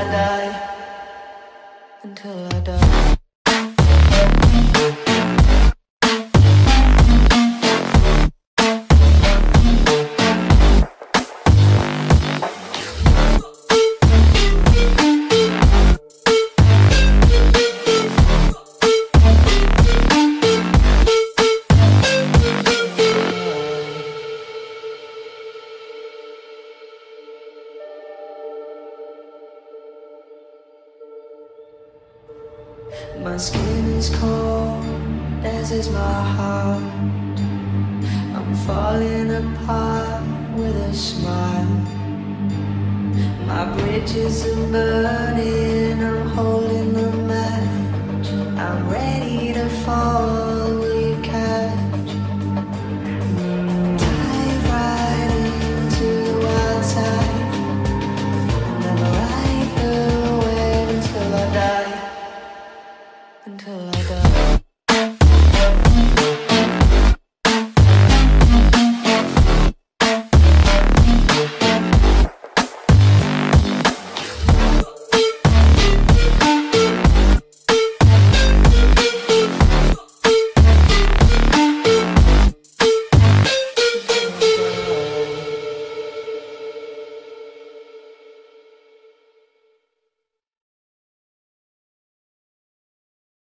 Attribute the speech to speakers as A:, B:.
A: die, until I die. My skin is cold, as is my heart. I'm falling apart with a smile. My bridges are burning, I'm holding the match. I'm ready to fall, will you catch? Dive right into the wild side. Never ride the wave until I die, until I die.